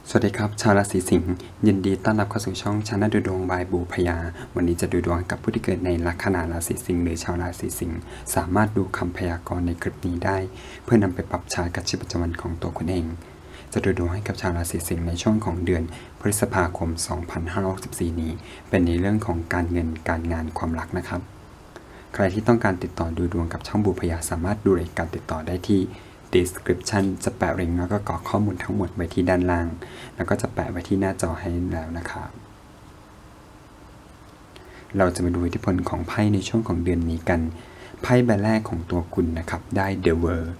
สวัสดีครับชาวราศีสิงห์ยินดีต้อนรับเข้าสู่ช่องชาแนลดูดวงบายบูพยาวันนี้จะดูดวงกับผู้ที่เกิดในลัคนาราศีสิงห์หรือชาวราศีสิงห์สามารถดูคำพยากรณ์ในคลิปนี้ได้เพื่อนำไปปรับใช้กับชีวิตประจำวันของตัวคุณเองจะดูดวงให้กับชาวราศีสิงห์ในช่วงของเดือนพฤษภาคม 2564 นี้เป็นในเรื่องของการเงินการงานความรักนะครับใครที่ต้องการติดต่อดูดวงกับช่องบูพยาสามารถดูรายการติดต่อได้ที่description จะแปะลิงก์แล้วก็กรอกข้อมูลทั้งหมดไว้ที่ด้านล่างแล้วก็จะแปะไว้ที่หน้าจอให้แล้วนะครับเราจะมาดูอิทธิพลของไพ่ในช่วงของเดือนนี้กันไพ่ใบแรกของตัวคุณนะครับได้ The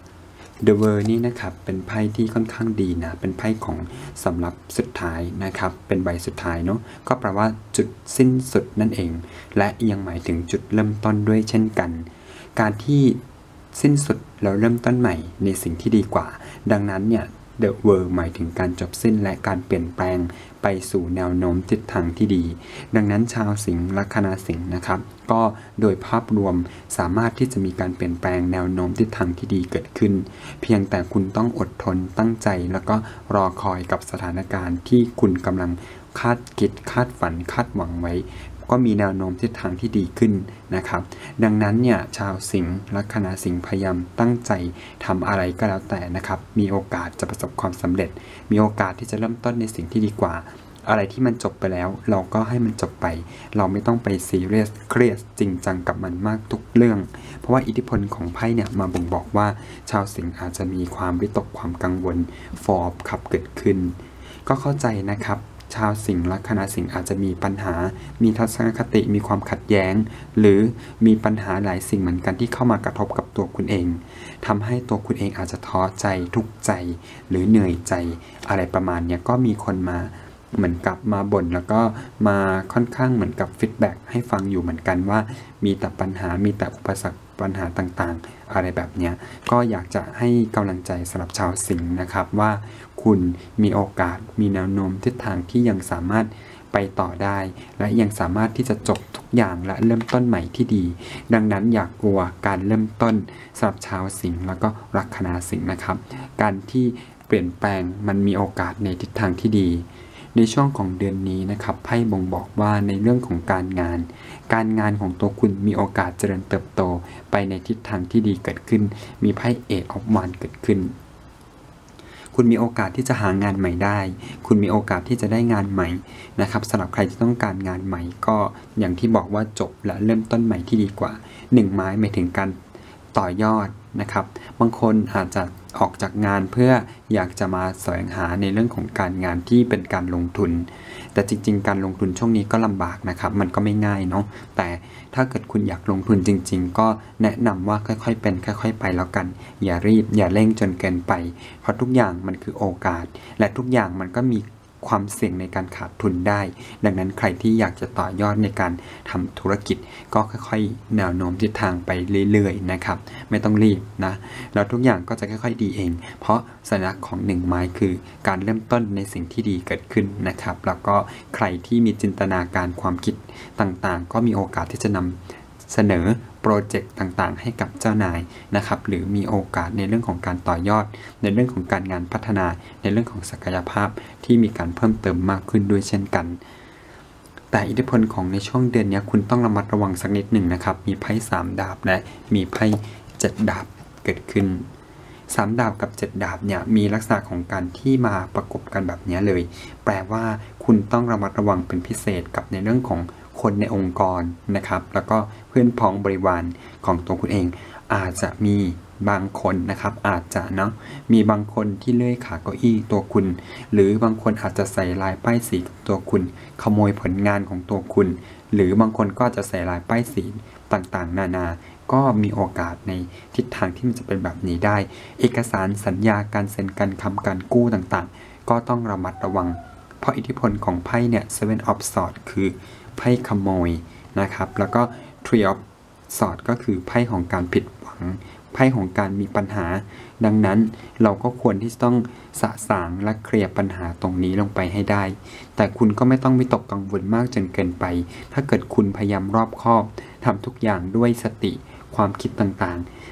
World นี่นะครับเป็นไพ่ที่ค่อนข้างดีนะเป็นไพ่ของสำหรับสุดท้ายนะครับเป็นใบสุดท้ายเนาะก็แปลว่าจุดสิ้นสุดนั่นเองและยังหมายถึงจุดเริ่มต้นด้วยเช่นกันการที่สิ้นสุดแล้วเริ่มต้นใหม่ในสิ่งที่ดีกว่าดังนั้นเนี่ย The World หมายถึงการจบสิ้นและการเปลี่ยนแปลงไปสู่แนวโน้มทิศทางที่ดีดังนั้นชาวสิงห์ลัคนาสิงห์นะครับก็โดยภาพรวมสามารถที่จะมีการเปลี่ยนแปลงแนวโน้มทิศทางที่ดีเกิดขึ้นเพียงแต่คุณต้องอดทนตั้งใจแล้วก็รอคอยกับสถานการณ์ที่คุณกำลังคาดคิดคาดฝันคาดหวังไว้ก็มีแนวโน้มทิศทางที่ดีขึ้นนะครับดังนั้นเนี่ยชาวสิงห์ลัคนาสิงห์พยายามตั้งใจทำอะไรก็แล้วแต่นะครับมีโอกาสจะประสบความสำเร็จมีโอกาสที่จะเริ่มต้นในสิ่งที่ดีกว่าอะไรที่มันจบไปแล้วเราก็ให้มันจบไปเราไม่ต้องไปซีเรียสเครียดจริงจังกับมันมากทุกเรื่องเพราะว่าอิทธิพลของไพ่เนี่ยมาบ่งบอกว่าชาวสิงห์อาจจะมีความวิตกความกังวลฟอร์บขับเกิดขึ้นก็เข้าใจนะครับชาวสิงห์ลัคนาสิงห์อาจจะมีปัญหามีทัศนคติมีความขัดแย้งหรือมีปัญหาหลายสิ่งเหมือนกันที่เข้ามากระทบกับตัวคุณเองทำให้ตัวคุณเองอาจจะท้อใจทุกข์ใจหรือเหนื่อยใจอะไรประมาณนี้ก็มีคนมาเหมือนกับมาบ่นแล้วก็มาค่อนข้างเหมือนกับฟีดแบ็กให้ฟังอยู่เหมือนกันว่ามีแต่ปัญหามีแต่อุปสรรคปัญหาต่างๆอะไรแบบนี้ก็อยากจะให้กำลังใจสำหรับชาวสิงห์นะครับว่าคุณมีโอกาสมีแนวโน้มทิศทางที่ยังสามารถไปต่อได้และยังสามารถที่จะจบทุกอย่างและเริ่มต้นใหม่ที่ดีดังนั้นอย่ากลัวการเริ่มต้นสำหรับชาวสิงห์แล้วก็ลัคนาสิงห์นะครับการที่เปลี่ยนแปลงมันมีโอกาสในทิศทางที่ดีในช่วงของเดือนนี้นะครับไพ่บ่งบอกว่าในเรื่องของการงานของตัวคุณมีโอกาสเจริญเติบโตไปในทิศทางที่ดีเกิดขึ้นมีไพ่Eight of Wandsเกิดขึ้นคุณมีโอกาสที่จะหางานใหม่ได้คุณมีโอกาสที่จะได้งานใหม่นะครับสำหรับใครที่ต้องการงานใหม่ก็อย่างที่บอกว่าจบและเริ่มต้นใหม่ที่ดีกว่า1ไม้หมายถึงการต่อยอดนะครับบางคนอาจจะออกจากงานเพื่ออยากจะมาแสวงหาในเรื่องของการงานที่เป็นการลงทุนแต่จริงๆการลงทุนช่วงนี้ก็ลำบากนะครับมันก็ไม่ง่ายเนาะแต่ถ้าเกิดคุณอยากลงทุนจริงๆก็แนะนำว่าค่อยๆเป็นค่อยๆไปแล้วกันอย่ารีบอย่าเร่งจนเกินไปเพราะทุกอย่างมันคือโอกาสและทุกอย่างมันก็มีความเสี่ยงในการขาดทุนได้ดังนั้นใครที่อยากจะต่อยอดในการทำธุรกิจก็ค่อยๆแนวโน้มทิศทางไปเรื่อยๆนะครับไม่ต้องรีบนะแล้วทุกอย่างก็จะค่อยๆดีเองเพราะสัญลักษณ์ของ1ไม้คือการเริ่มต้นในสิ่งที่ดีเกิดขึ้นนะครับแล้วก็ใครที่มีจินตนาการความคิดต่างๆก็มีโอกาสที่จะนำเสนอโปรเจกต์ต่างๆให้กับเจ้านายนะครับหรือมีโอกาสในเรื่องของการต่อยอดในเรื่องของการงานพัฒนาในเรื่องของศักยภาพที่มีการเพิ่มเติมมากขึ้นด้วยเช่นกันแต่อิทธิพลของในช่วงเดือนนี้คุณต้องระมัดระวังสักนิดหนึ่งนะครับมีไพ่3ดาบและมีไพ่7ดาบเกิดขึ้น3ดาบกับ7ดาบเนี่ยมีลักษณะของการที่มาประกบกันแบบนี้เลยแปลว่าคุณต้องระมัดระวังเป็นพิเศษกับในเรื่องของคนในองค์กรนะครับแล้วก็เพื่อนพ้องบริวารของตัวคุณเองอาจจะมีบางคนนะครับอาจจะเนาะมีบางคนที่เลื่อยขาเก้าอี้ตัวคุณหรือบางคนอาจจะใส่ลายป้ายสีกับตัวคุณขโมยผลงานของตัวคุณหรือบางคนก็จะใส่ลายป้ายสีต่างๆนานาก็มีโอกาสในทิศทางที่มันจะเป็นแบบนี้ได้เอกสารสัญญาการเซ็นการค้ำการกู้ต่างๆก็ต้องระมัดระวังเพราะอิทธิพลของไพ่เนี่ย Seven of Swords คือไพ่ขโมยนะครับแล้วก็ Three of Swords ก็คือไพ่ของการผิดหวังไพ่ของการมีปัญหาดังนั้นเราก็ควรที่จะต้องสะสางและเคลียร์ปัญหาตรงนี้ลงไปให้ได้แต่คุณก็ไม่ต้องวิตกกังวลมากจนเกินไปถ้าเกิดคุณพยายามรอบคอบทำทุกอย่างด้วยสติความคิดต่างๆ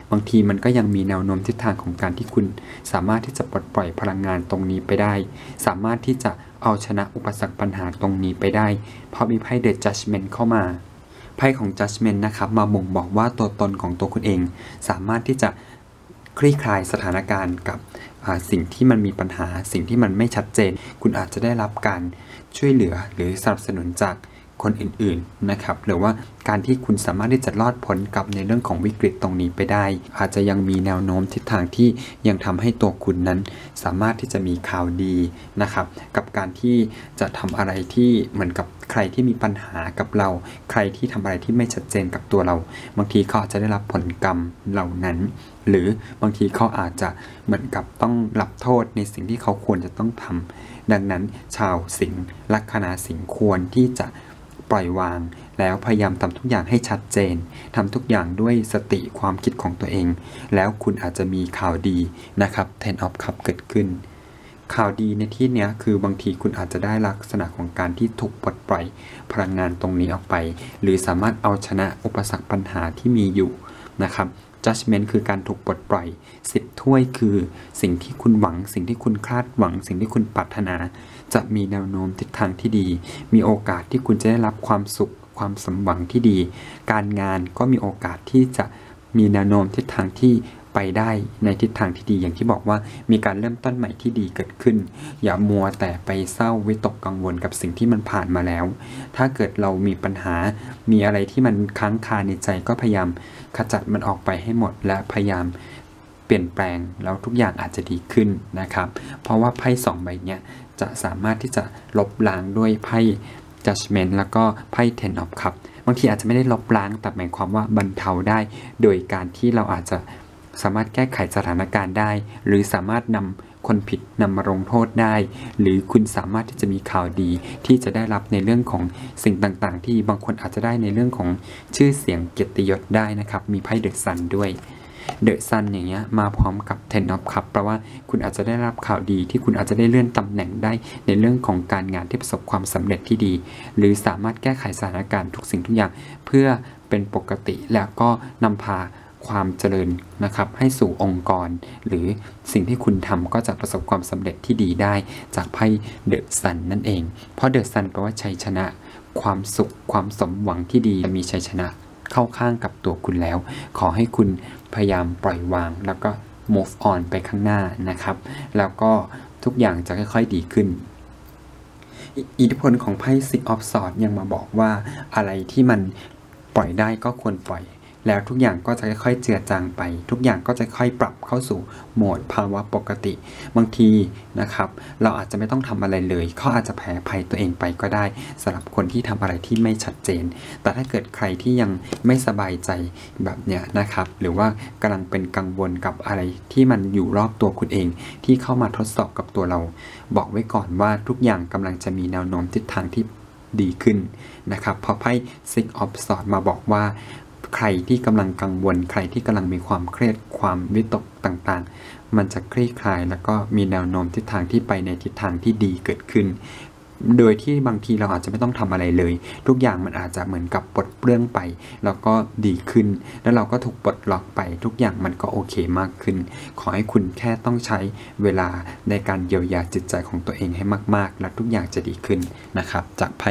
บางทีมันก็ยังมีแนวโน้มทิศทางของการที่คุณสามารถที่จะปลดปล่อยพลังงานตรงนี้ไปได้สามารถที่จะเอาชนะอุปสรรคปัญหาตรงนี้ไปได้เพราะมีไพ่ The Judgment เข้ามาไพ่ของ Judgment นะครับมาบ่งบอกว่าตัวตนของตัวคุณเองสามารถที่จะคลี่คลายสถานการณ์กับสิ่งที่มันมีปัญหาสิ่งที่มันไม่ชัดเจนคุณอาจจะได้รับการช่วยเหลือหรือสนับสนุนจากคนอื่นๆนะครับหรือว่าการที่คุณสามารถที่จะรอดพ้นกับในเรื่องของวิกฤตตรงนี้ไปได้อาจจะยังมีแนวโน้มทิศทางที่ยังทำให้ตัวคุณนั้นสามารถที่จะมีข่าวดีนะครับกับการที่จะทำอะไรที่เหมือนกับใครที่มีปัญหากับเราใครที่ทำอะไรที่ไม่ชัดเจนกับตัวเราบางทีเขาอาจจะได้รับผลกรรมเหล่านั้นหรือบางทีเขาอาจจะเหมือนกับต้องรับโทษในสิ่งที่เขาควรจะต้องทำดังนั้นชาวสิงห์ลัคนาสิงห์ควรที่จะปล่อยวางแล้วพยายามทำทุกอย่างให้ชัดเจนทำทุกอย่างด้วยสติความคิดของตัวเองแล้วคุณอาจจะมีข่าวดีนะครับ Ten of Cups เกิดขึ้นข่าวดีในที่นี้คือบางทีคุณอาจจะได้ลักษณะของการที่ถูกปลดปล่อยพลังงานตรงนี้ออกไปหรือสามารถเอาชนะอุปสรรคปัญหาที่มีอยู่นะครับ Judgment คือการถูกปลดปล่อย10 ถ้วยคือสิ่งที่คุณหวังสิ่งที่คุณคาดหวังสิ่งที่คุณปรารถนาจะมีแนวโน้มทิศทางที่ดีมีโอกาสที่คุณจะได้รับความสุขความสมหวังที่ดีการงานก็มีโอกาสที่จะมีแนวโน้มทิศทางที่ไปได้ในทิศทางที่ดีอย่างที่บอกว่ามีการเริ่มต้นใหม่ที่ดีเกิดขึ้นอย่ามัวแต่ไปเศร้าวิตกกังวลกับสิ่งที่มันผ่านมาแล้วถ้าเกิดเรามีปัญหามีอะไรที่มันค้างคาในใจก็พยายามขจัดมันออกไปให้หมดและพยายามเปลี่ยนแปลงแล้วทุกอย่างอาจจะดีขึ้นนะครับเพราะว่าไพ่2 ใบเนี้ยจะสามารถที่จะลบล้างด้วยไพ่ Judgment แล้วก็ไพ่ Ten of Cups บางทีอาจจะไม่ได้ลบล้างแต่หมายความว่าบรรเทาได้โดยการที่เราอาจจะสามารถแก้ไขสถานการณ์ได้หรือสามารถนำคนผิดนำมาลงโทษได้หรือคุณสามารถที่จะมีข่าวดีที่จะได้รับในเรื่องของสิ่งต่างๆที่บางคนอาจจะได้ในเรื่องของชื่อเสียงเกียรติยศได้นะครับมีไพ่เดอะซันด้วยเดอะซันอย่างเงี้ยมาพร้อมกับ Ten of Cups แปลว่าคุณอาจจะได้รับข่าวดีที่คุณอาจจะได้เลื่อนตำแหน่งได้ในเรื่องของการงานที่ประสบความสำเร็จที่ดีหรือสามารถแก้ไขสถานการณ์ทุกสิ่งทุกอย่างเพื่อเป็นปกติแล้วก็นำพาความเจริญนะครับให้สู่องค์กรหรือสิ่งที่คุณทำก็จะประสบความสำเร็จที่ดีได้จากไพ่เดอะซันนั่นเองเพราะเดอะซันแปลว่าชัยชนะความสุขความสมหวังที่ดีมีชัยชนะเข้าข้างกับตัวคุณแล้วขอให้คุณพยายามปล่อยวางแล้วก็ move on ไปข้างหน้านะครับแล้วก็ทุกอย่างจะค่อยๆดีขึ้นอิทธิพลของไพ่ Six of Swords ยังมาบอกว่าอะไรที่มันปล่อยได้ก็ควรปล่อยแล้วทุกอย่างก็จะค่อยๆเจือจางไปทุกอย่างก็จะค่อยปรับเข้าสู่โหมดภาวะปกติบางทีนะครับเราอาจจะไม่ต้องทำอะไรเลยเขาอาจจะแพ้ภัยตัวเองไปก็ได้สำหรับคนที่ทำอะไรที่ไม่ชัดเจนแต่ถ้าเกิดใครที่ยังไม่สบายใจแบบเนี้ยนะครับหรือว่ากำลังเป็นกังวลกับอะไรที่มันอยู่รอบตัวคุณเองที่เข้ามาทดสอบกับตัวเราบอกไว้ก่อนว่าทุกอย่างกำลังจะมีแนวโน้มทิศทางที่ดีขึ้นนะครับเพราะไพ่ Six of Swords มาบอกว่าใครที่กำลังกังวลใครที่กำลังมีความเครียดความวิตกต่างๆมันจะคลี่คลายแล้วก็มีแนวโน้มทิศทางที่ไปในทิศทางที่ดีเกิดขึ้นโดยที่บางทีเราอาจจะไม่ต้องทำอะไรเลยทุกอย่างมันอาจจะเหมือนกับปลดเปลื้องไปแล้วก็ดีขึ้นแล้วเราก็ถูกปลดล็อกไปทุกอย่างมันก็โอเคมากขึ้นขอให้คุณแค่ต้องใช้เวลาในการเยียวยาจิตใจของตัวเองให้มากๆแล้วทุกอย่างจะดีขึ้นนะครับจากไพ่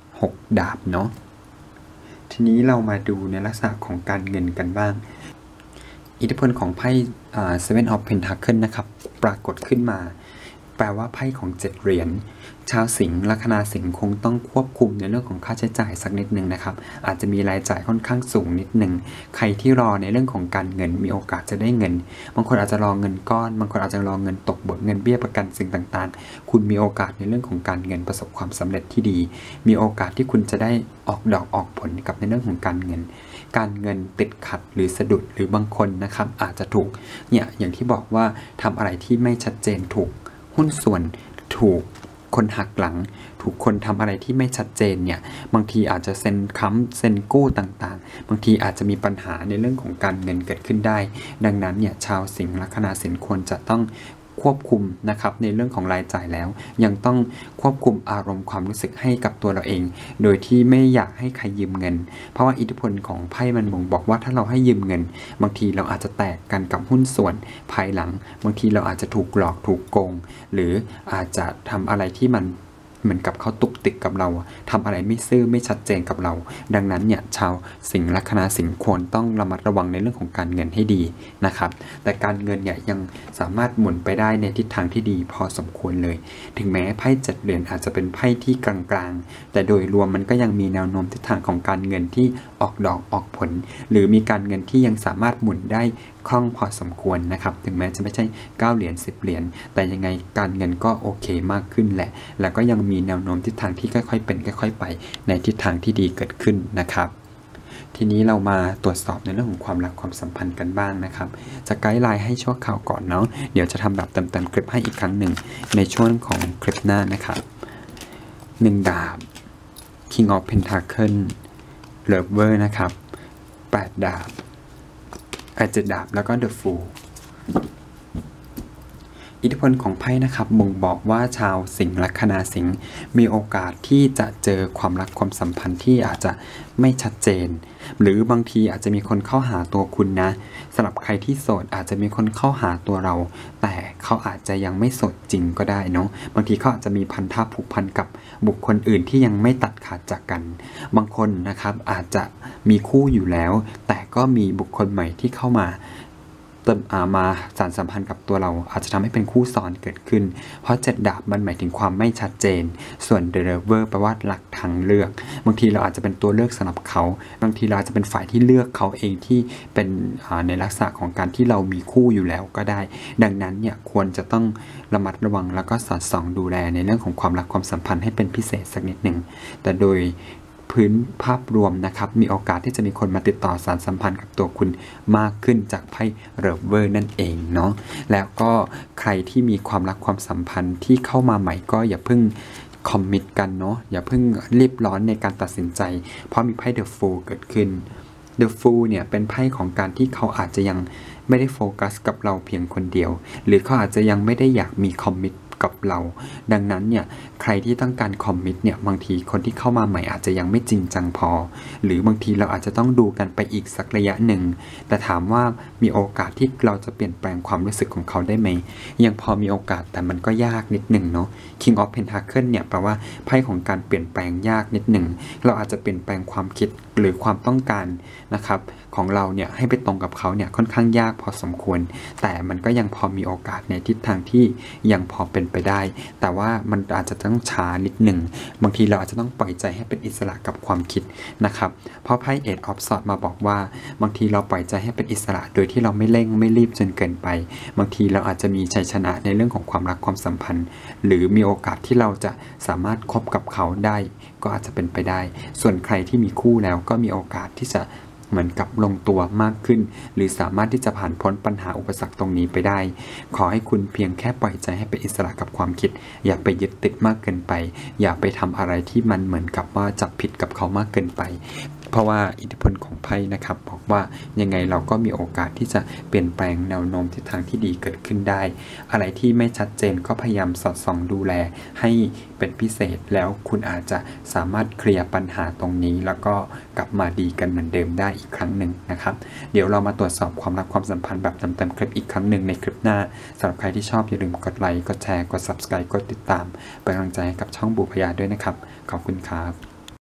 6 ดาบเนาะทีนี้เรามาดูในลักษณะของการเงินกันบ้างอิทธิพลของไพ่ Seven of Pentacles นะครับปรากฏขึ้นมาแปลว่าไพ่ของ7 เหรียญชาวสิงห์ลัคนาสิงห์คงต้องควบคุมในเรื่องของค่าใช้จ่ายสักนิดนึงนะครับอาจจะมีรายจ่ายค่อนข้างสูงนิดนึงใครที่รอในเรื่องของการเงินมีโอกาสจะได้เงินบางคนอาจจะรอเงินก้อนบางคนอาจจะรอเงินตกเบิกเงินเบี้ยประกันสิ่งต่างๆคุณมีโอกาสในเรื่องของการเงินประสบความสำเร็จที่ดีมีโอกาสที่คุณจะได้ออกดอกออกผลกับในเรื่องของการเงินติดขัดหรือสะดุดหรือบางคนนะครับอาจจะถูกเนี่ยอย่างที่บอกว่าทำอะไรที่ไม่ชัดเจนถูกหุ้นส่วนถูกคนหักหลังถูกคนทำอะไรที่ไม่ชัดเจนเนี่ยบางทีอาจจะเซ็นค้ำเซ็นกู้ต่างๆบางทีอาจจะมีปัญหาในเรื่องของการเงินเกิดขึ้นได้ดังนั้นเนี่ยชาวสิงห์ลัคนาสิงห์ควรจะต้องควบคุมนะครับในเรื่องของรายจ่ายแล้วยังต้องควบคุมอารมณ์ความรู้สึกให้กับตัวเราเองโดยที่ไม่อยากให้ใครยืมเงินเพราะว่าอิทธิพลของไพ่มันบ่งบอกว่าถ้าเราให้ยืมเงินบางทีเราอาจจะแตกกันกับหุ้นส่วนภายหลังบางทีเราอาจจะถูกหลอกถูกโกงหรืออาจจะทำอะไรที่มันเหมือนกับเขาตุกติกกับเราทำอะไรไม่ซื่อไม่ชัดเจนกับเราดังนั้นเนี่ยชาวสิงห์ลัคนาสิงห์ควรต้องระมัดระวังในเรื่องของการเงินให้ดีนะครับแต่การเงินเนี่ยยังสามารถหมุนไปได้ในทิศทางที่ดีพอสมควรเลยถึงแม้ไพ่7 เหรียญอาจจะเป็นไพ่ที่กลางๆแต่โดยรวมมันก็ยังมีแนวโน้มทิศทางของการเงินที่ออกดอกออกผลหรือมีการเงินที่ยังสามารถหมุนได้คล่องพอสมควรนะครับถึงแม้จะไม่ใช่9 เหรียญ10 เหรียญแต่ยังไงการเงินก็โอเคมากขึ้นแหละแล้วก็ยังมีแนวโน้มทิศทางที่ค่อยๆเป็นค่อยๆไปในทิศทางที่ดีเกิดขึ้นนะครับทีนี้เรามาตรวจสอบในเรื่องของความรักความสัมพันธ์กันบ้างนะครับจะไกด์ไลน์ให้ชั่วคราวก่อนเนาะเดี๋ยวจะทำแบบเต็มๆคลิปให้อีกครั้งหนึ่งในช่วงของคลิปหน้านะครับ1 ดาบ King of Pentacle Lover นะครับ8 ดาบ7 ดาบแล้วก็ The Fool อิทธิพลของไพ่นะครับบ่งบอกว่าชาวสิงห์ลัคนาสิงห์มีโอกาสที่จะเจอความรักความสัมพันธ์ที่อาจจะไม่ชัดเจนหรือบางทีอาจจะมีคนเข้าหาตัวคุณนะสำหรับใครที่โสดอาจจะมีคนเข้าหาตัวเราแต่เขาอาจจะยังไม่โสดจริงก็ได้เนาะบางทีเขาอาจจะมีพันธะผูกพันกับบุคคลอื่นที่ยังไม่ตัดขาดจากกันบางคนนะครับอาจจะมีคู่อยู่แล้วแต่ก็มีบุคคลใหม่ที่เข้ามาสานสัมพันธ์กับตัวเราอาจจะทำให้เป็นคู่ซ้อนเกิดขึ้นเพราะ7 ดาบมันหมายถึงความไม่ชัดเจนส่วน The Lover แปลว่าหลักทางเลือกบางทีเราอาจจะเป็นตัวเลือกสำหรับเขาบางทีเราอาจจะเป็นฝ่ายที่เลือกเขาเองที่เป็นในลักษณะของการที่เรามีคู่อยู่แล้วก็ได้ดังนั้นเนี่ยควรจะต้องระมัดระวังแล้วก็สอดส่องดูแลในเรื่องของความรักความสัมพันธ์ให้เป็นพิเศษสักนิดหนึ่งแต่โดยพื้นภาพรวมนะครับมีโอกาสที่จะมีคนมาติดต่อสานสัมพันธ์กับตัวคุณมากขึ้นจากไพ่เริเวอร์นั่นเองเนาะแล้วก็ใครที่มีความรักความสัมพันธ์ที่เข้ามาใหม่ก็อย่าเพิ่งคอมมิตกันเนาะอย่าเพิ่งรีบร้อนในการตัดสินใจเพราะมีไพ่ The Fool เกิดขึ้น The Fool เนี่ยเป็นไพ่ของการที่เขาอาจจะยังไม่ได้โฟกัสกับเราเพียงคนเดียวหรือเขาอาจจะยังไม่ได้อยากมีคอมมิตกับเราดังนั้นเนี่ยใครที่ต้องการคอมมิตเนี่ยบางทีคนที่เข้ามาใหม่อาจจะยังไม่จริงจังพอหรือบางทีเราอาจจะต้องดูกันไปอีกสักระยะหนึ่งแต่ถามว่ามีโอกาสที่เราจะเปลี่ยนแปลงความรู้สึกของเขาได้ไหมยังพอมีโอกาสแต่มันก็ยากนิดหนึ่งเนาะ King of Pentacle เนี่ยแปลว่าไพ่ของการเปลี่ยนแปลงยากนิดหนึ่งเราอาจจะเปลี่ยนแปลงความคิดหรือความต้องการนะครับของเราเนี่ยให้ไปตรงกับเขาเนี่ยค่อนข้างยากพอสมควรแต่มันก็ยังพอมีโอกาสในทิศทางที่ยังพอเป็นไปได้แต่ว่ามันอาจจะต้องช้านิดหนึ่งบางทีเราอาจจะต้องปล่อยใจให้เป็นอิสระกับความคิดนะครับเพราะไพ่ Eight of Swords มาบอกว่าบางทีเราปล่อยใจให้เป็นอิสระโดยที่เราไม่เร่งไม่รีบจนเกินไปบางทีเราอาจจะมีชัยชนะในเรื่องของความรักความสัมพันธ์หรือมีโอกาสที่เราจะสามารถคบกับเขาได้ก็อาจจะเป็นไปได้ส่วนใครที่มีคู่แล้วก็มีโอกาสที่จะเหมือนกับลงตัวมากขึ้นหรือสามารถที่จะผ่านพ้นปัญหาอุปสรรคตรงนี้ไปได้ขอให้คุณเพียงแค่ปล่อยใจให้เป็นอิสระกับความคิดอย่าไปยึดติดมากเกินไปอย่าไปทำอะไรที่มันเหมือนกับว่าจับผิดกับเขามากเกินไปเพราะว่าอิทธิพลของไพ่นะครับบอกว่ายังไงเราก็มีโอกาสที่จะเปลี่ยนแปลงแนวโน้มทิศทางที่ดีเกิดขึ้นได้อะไรที่ไม่ชัดเจนก็พยายามสอดส่องดูแลให้เป็นพิเศษแล้วคุณอาจจะสามารถเคลียร์ปัญหาตรงนี้แล้วก็กลับมาดีกันเหมือนเดิมได้อีกครั้งหนึ่งนะครับเดี๋ยวเรามาตรวจสอบความรักความสัมพันธ์แบบเต็มๆคลิปอีกครั้งหนึ่งในคลิปหน้าสำหรับใครที่ชอบอย่าลืมกดไลค์กดแชร์กด Subscribe กดติดตามเป็นกำลังใจให้กับช่องบูพยาด้วยนะครับขอบคุณครับ